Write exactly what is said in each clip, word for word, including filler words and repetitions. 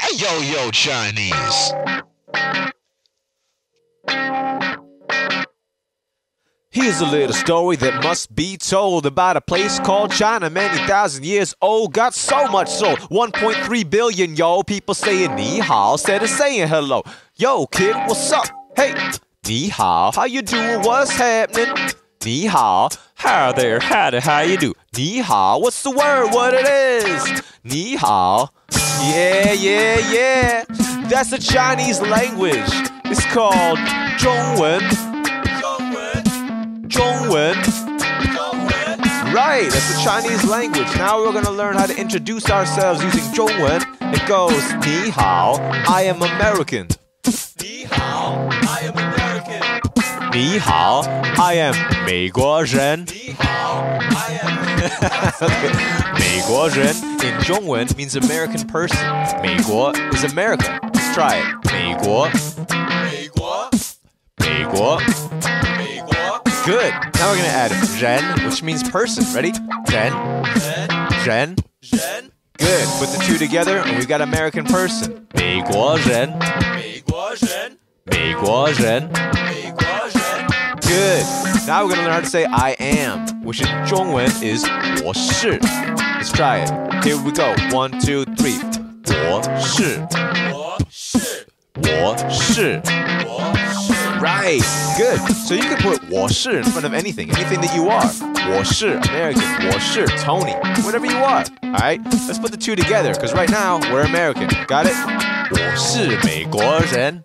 Yo, yo, Chinese. Here's a little story that must be told about a place called China, many thousand years old. Got so much so, one point three billion, yo. People saying ni hao instead of saying hello. Yo, kid, what's up? Hey, ni hao, how you doing? What's happening? Ni hao, how there, howdy, how you do? Ni hao, what's the word? What it is? Ni hao, yeah, yeah, yeah. That's the Chinese language. It's called 中文. 中文. Right, that's the Chinese language. Now we're gonna learn how to introduce ourselves using 中文. It goes, 你好, I am American. 你好 I am American. 你好, I am 美国人. 你好 I am Okay. 美国人 in 中文 means American person. 美国 is America. Let's try it. 美国美国美国美国 Good. Now we're gonna add 人 which means person. Ready? 人人人人 Good. Put the two together and we've got American person. 美国人美国人美国人美国人 Good. Now we're gonna learn how to say I am, which in 中文 is 我是. Let's try it. Here we go. One, two, three. 我是我是我是我是 Right. Good. So you can put 我是 in front of anything, anything that you are. 我是 American, 我是 Tony, whatever you are. All right. Let's put the two together, because right now we're American. Got it? 我是美国人。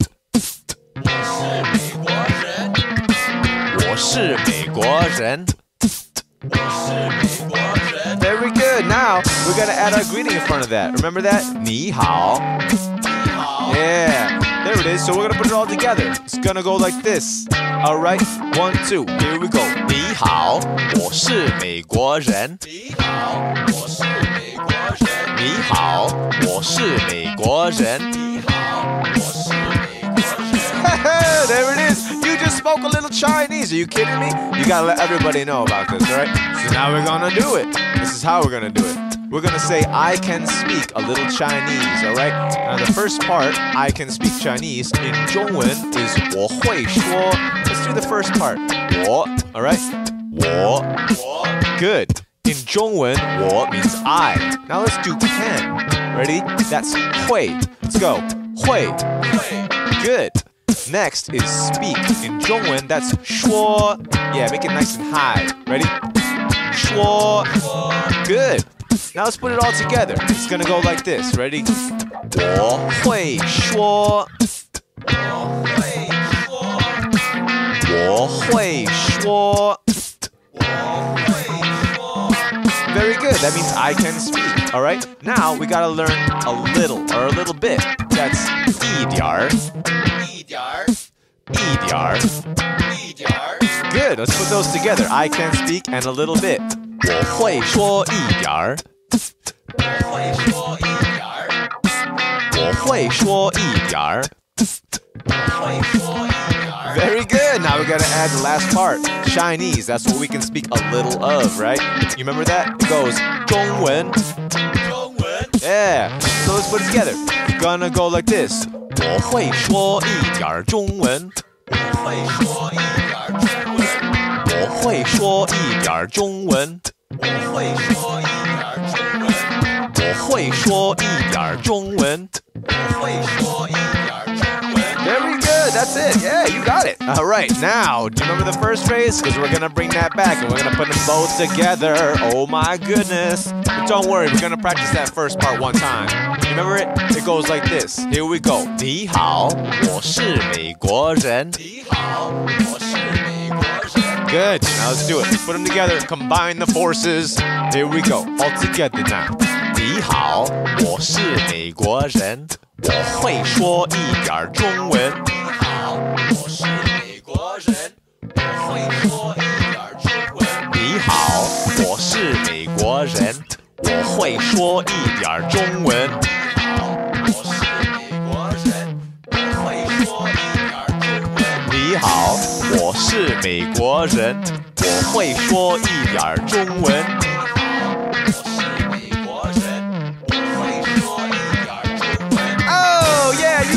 我是美国人我是美国人。 我是美国人 Very good. Now we're gonna add our greeting in front of that. Remember that? 你好。 你好 Yeah. There it is. So we're gonna put it all together. It's gonna go like this. All right. One, two. Here we go. 你好，我是美国人。 你好我是美国人你好，我是美国人。 你好我是美国人 There it is. You just spoke a little Chinese. Are you kidding me? You gotta let everybody know about this, all right? So now we're gonna do it. This is how we're gonna do it. We're gonna say, I can speak a little Chinese, all right? Now the first part, I can speak Chinese, in 中文 is 我会说. Let's do the first part. 我, all right? 我. 我 Good. In 中文, 我 means I. Now let's do can. Ready? That's 会. Let's go. 会. 会 Good. Next is speak. In 中文, that's 说. Yeah, make it nice and high. Ready? 说. Good. Now let's put it all together. It's gonna go like this. Ready? 我会说。 我会说我会说。 我会说 Very good. That means I can speak. All right. Now we gotta learn a little or a little bit. That's 一点儿。 一点儿一点儿。 一点儿 Good. Let's put those together. I can speak and a little bit. 我会说一点儿。 我会说一点儿我会说一点儿。 我会说一点儿 Very good. Now we gotta add the last part. Chinese. That's what we can speak a little of, right? You remember that? It goes 中文。 中文 Yeah. So let's put it together. Gonna go like this. 我会说一点儿中文。 我会说一点儿中文我会说一点儿中文。 我会说一点儿中文我会说一点儿中文。 我会说一点儿中文 Very good. That's it. Yeah, you got it. All right. Now, do you remember the first phrase? Because we're going to bring that back and we're going to put them both together. Oh, my goodness. But don't worry. We're going to practice that first part one time. You remember it? It goes like this. Here we go. 你好，我是美国人。 你好我是美国人 Good. Now let's do it. Let's put them together. Combine the forces. Here we go. All together now. 你好，我是美国人。我会说一点儿中文。 你好我是美国人我会说一点儿中文你好，我是美国人。我会说一点儿中文。 你好我是美国人我会说一点儿中文你好，我是美国人。我会说一点儿中文。 你好我是美国人我会说一点儿中文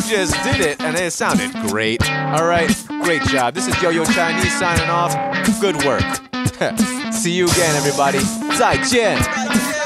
just did it, and it sounded great. Alright, great job. This is Yo-Yo Chinese signing off. Good work. See you again, everybody. 再见.